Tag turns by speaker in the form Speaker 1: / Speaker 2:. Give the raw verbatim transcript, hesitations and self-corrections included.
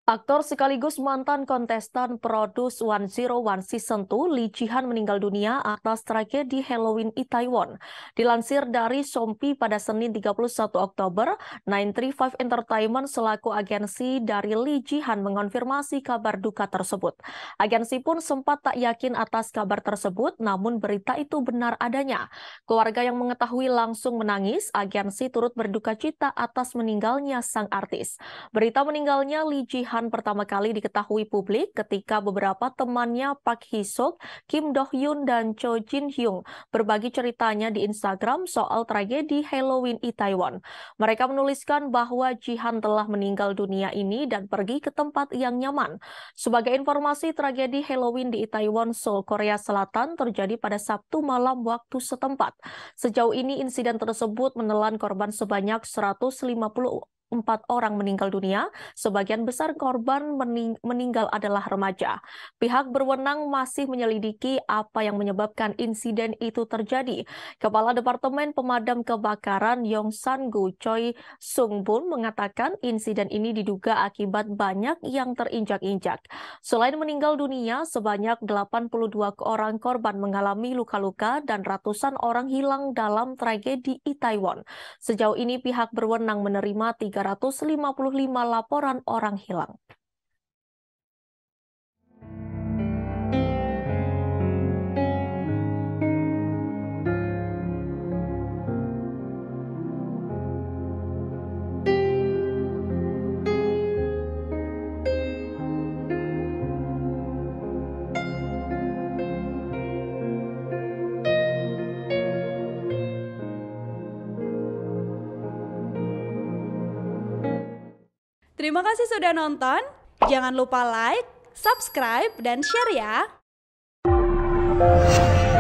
Speaker 1: Aktor sekaligus mantan kontestan Produce seratus satu Season dua, Lee Ji-han meninggal dunia atas tragedi Halloween Itaewon. Dilansir dari Sompi pada Senin tiga puluh satu Oktober, sembilan tiga lima Entertainment selaku agensi dari Lee Ji-han mengonfirmasi kabar duka tersebut. Agensi pun sempat tak yakin atas kabar tersebut, namun berita itu benar adanya. Keluarga yang mengetahui langsung menangis, agensi turut berduka cita atas meninggalnya sang artis. Berita meninggalnya Lee Ji-han pertama kali diketahui publik ketika beberapa temannya Park Hee-suk, Kim Do-hyun, dan Cho Jin-hyung berbagi ceritanya di Instagram soal tragedi Halloween Itaewon. Mereka menuliskan bahwa Ji-han telah meninggal dunia ini dan pergi ke tempat yang nyaman. Sebagai informasi, tragedi Halloween di Itaewon, Seoul, Korea Selatan terjadi pada Sabtu malam waktu setempat. Sejauh ini insiden tersebut menelan korban sebanyak seratus lima puluh empat orang meninggal dunia, sebagian besar korban mening meninggal adalah remaja. Pihak berwenang masih menyelidiki apa yang menyebabkan insiden itu terjadi. Kepala Departemen Pemadam Kebakaran Yong San-gu Choi Sung-bun mengatakan insiden ini diduga akibat banyak yang terinjak-injak. Selain meninggal dunia, sebanyak delapan puluh dua orang korban mengalami luka-luka dan ratusan orang hilang dalam tragedi Itaewon. Sejauh ini pihak berwenang menerima tiga ratus lima puluh lima laporan orang hilang.
Speaker 2: Terima kasih sudah nonton. Jangan lupa like, subscribe, dan share ya.